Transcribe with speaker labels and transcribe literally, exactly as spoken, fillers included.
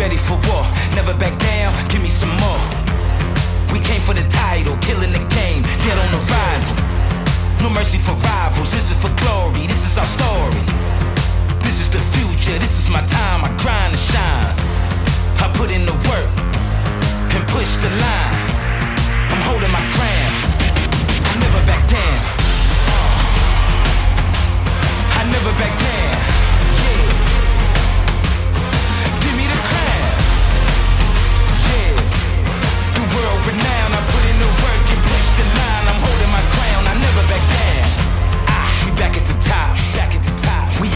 Speaker 1: ready for war, never back down, give me some more. We came for the title, killing the game, dead on arrival. No mercy for rivals, this is for glory, this is our story. This is the future, this is my time, I grind and shine. I put in the work and push the line.